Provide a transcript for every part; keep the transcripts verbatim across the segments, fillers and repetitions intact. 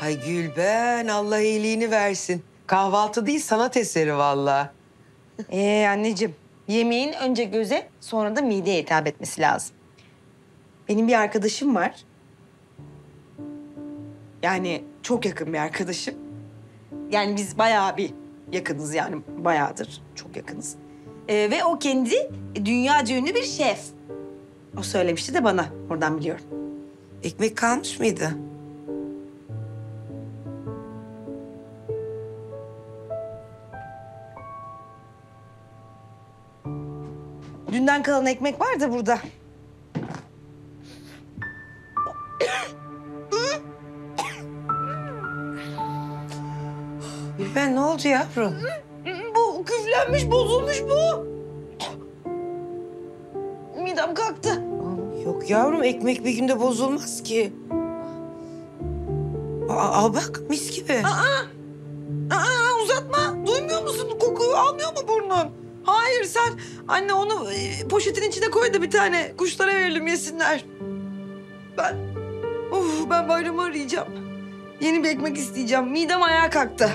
Ay Gülben, Allah iyiliğini versin. Kahvaltı değil, sanat eseri vallahi. Ee anneciğim, yemeğin önce göze sonra da mideye hitap etmesi lazım. Benim bir arkadaşım var. Yani çok yakın bir arkadaşım. Yani biz bayağı bir yakınız yani bayağıdır çok yakınız. Ee, ve o kendi dünyaca ünlü bir şef. O söylemişti de bana, oradan biliyorum. Ekmek kalmış mıydı? Dünden kalan ekmek var da burada. Gülben ne oldu yavrum? Bu küflenmiş, bozulmuş bu. Midem kalktı. Yok yavrum, ekmek bir günde bozulmaz ki. Aa, al bak, mis gibi. Aa, uzatma. Duymuyor musun? Kokuyu almıyor mu burnun? Hayır sen anne onu e, poşetin içine koy da bir tane kuşlara verelim yesinler. Ben of ben bayramı arayacağım. Yeni bir ekmek isteyeceğim. Midem ayağa kalktı.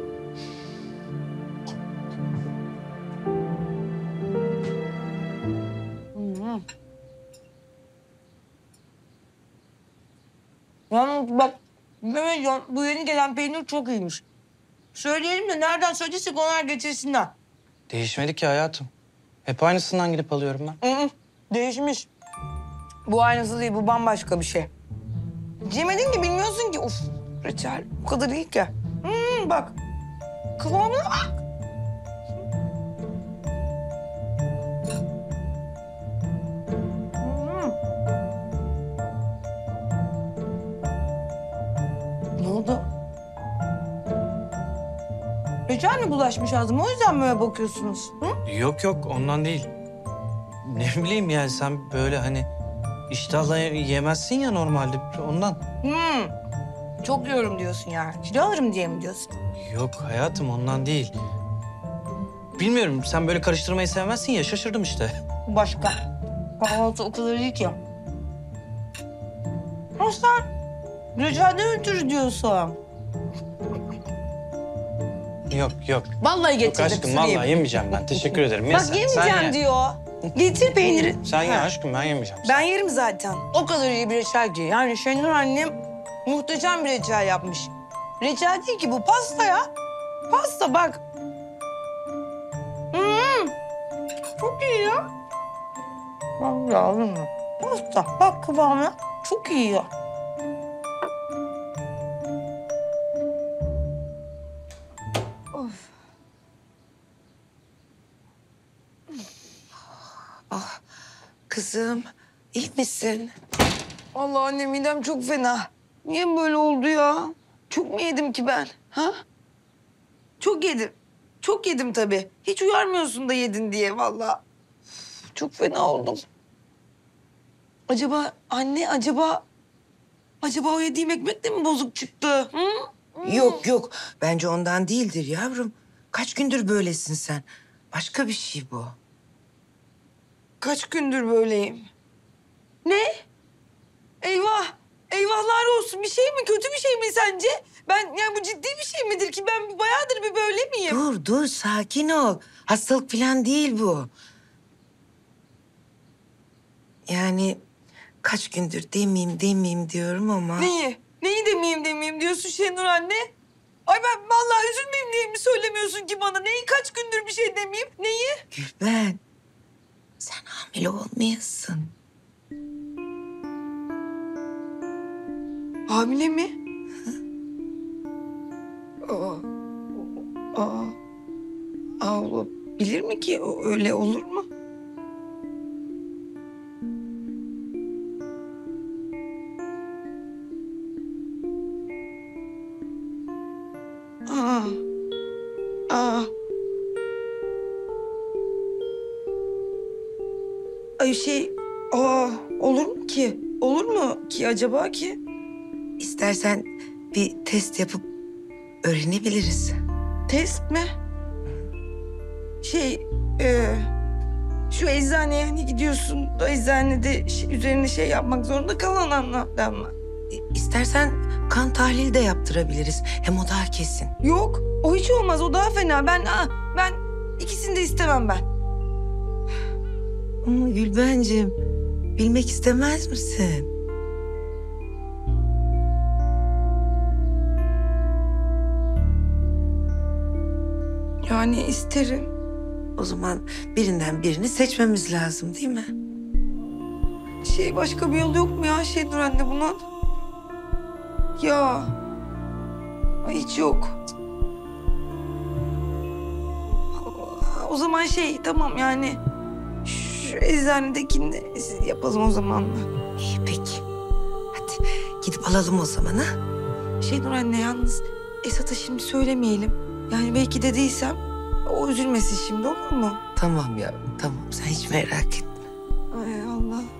Hmm. Yalnız bak Mehmetcan, bu yeni gelen peynir çok iyiymiş. Söyleyelim de nereden söylediysek onlar getirsinler. Değişmedi ki hayatım. Hep aynısından gidip alıyorum ben. Hı hı, değişmiş. Bu aynısı değil, bu bambaşka bir şey. Yemedin ki, bilmiyorsun ki. Uf, reçel bu kadar iyi ki. Hmm, bak, kıvamına bak. Hmm. Ne oldu? Reçel mi bulaşmış ağzıma? O yüzden mi öyle bakıyorsunuz? Hı? Yok yok ondan değil. Ne bileyim yani sen böyle hani iştahla yemezsin ya normalde ondan. Hmm. Çok yiyorum diyorsun yani. Kilo alırım diye mi diyorsun? Yok hayatım ondan değil. Bilmiyorum sen böyle karıştırmayı sevmezsin ya şaşırdım işte. Bu başka. Kahvaltı o kadar iyi ki. Ama sen reçelden ötürü diyorsun. Yok yok. Vallahi Yok getirdim. aşkım süreyim. vallahi yemeyeceğim ben. Teşekkür ederim. Ye Bak sen, yemeyeceğim sen ye. diyor. Getir peyniri. Sen ye Ha. aşkım ben yemeyeceğim. Ben yerim zaten. O kadar iyi bir reçel ki. Yani Şenur annem muhteşem bir reçel yapmış. Reçel değil ki bu, pasta ya. Pasta bak. Hmm. Çok iyi ya. Bak yavrum. Pasta. Bak kıvamına. Çok iyi ya. Of. Ah, kızım, iyi misin? Allah anne, midem çok fena. Niye böyle oldu ya? Çok mu yedim ki ben? Ha? Çok yedim. Çok yedim tabii. Hiç uyarmıyorsun da yedin diye vallahi. Üf, çok fena oldum. Acaba anne, acaba... Acaba o yediğim ekmek de mi bozuk çıktı? Hı? Yok yok, bence ondan değildir yavrum. Kaç gündür böylesin sen. Başka bir şey bu. Kaç gündür böyleyim? Ne? Eyvah! Eyvahlar olsun. Bir şey mi? Kötü bir şey mi sence? Ben yani bu ciddi bir şey midir ki? Ben bayağıdır bir böyle miyim? Dur dur, sakin ol. Hastalık falan değil bu. Yani kaç gündür demeyeyim demeyeyim diyorum ama... Neyi? Neyi demeyeyim demeyeyim diyorsun Şenur anne? Ay ben vallahi üzülmeyeyim diye mi söylemiyorsun ki bana? Neyi, kaç gündür bir şey demeyeyim? Neyi? Gülben, sen hamile olmayasın. Hamile mi? Aa, aa, aa, olabilir mi ki? O öyle olur mu? Aa, aa. Ay şey, aa, olur mu ki? Olur mu ki acaba ki? İstersen bir test yapıp öğrenebiliriz. Test mi? Şey, e, şu eczaneye hani gidiyorsun da eczanede şey, üzerine şey yapmak zorunda kalan anlamda mı? İstersen kan tahlili de yaptırabiliriz. Hem o daha kesin. Yok, o hiç olmaz. O daha fena. Ben aa, ben ikisini de istemem ben. Ama Gülbencim, bilmek istemez misin? Yani isterim. O zaman birinden birini seçmemiz lazım değil mi? Şey başka bir yol yok mu ya Şenur anne bunun? Ya. Ay, hiç yok. O zaman şey tamam yani şu eczanedekini de yapalım o zaman da. İyi peki. Hadi gidip alalım o zaman ha. Şenur anne yalnız Esat'a şimdi söylemeyelim. Yani belki de değilsem o üzülmesin şimdi olur mu? Tamam yavrum tamam sen hiç merak etme. Ay Allah.